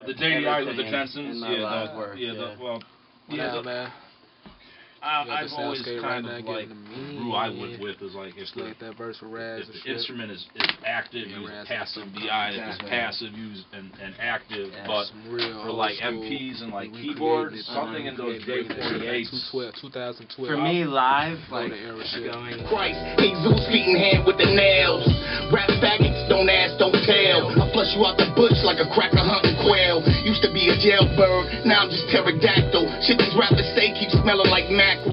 The JDIs with the Jensens, man. I've always kind of like who I went with is like if that verse for Raz the instrument is active, use passive DI. If it's passive, use and active. But for like MPs and like keyboards, something in those J48s. 2012. For me, live, like going. Christ, Jesus feet in hand with the nails. Rap faggots, don't ask, don't tell. I flush you out the bush like a cracker hunting quail. Used to be a jailbird, now I'm just pterodactyl. Shit these rappers say keep smelling like mackerel.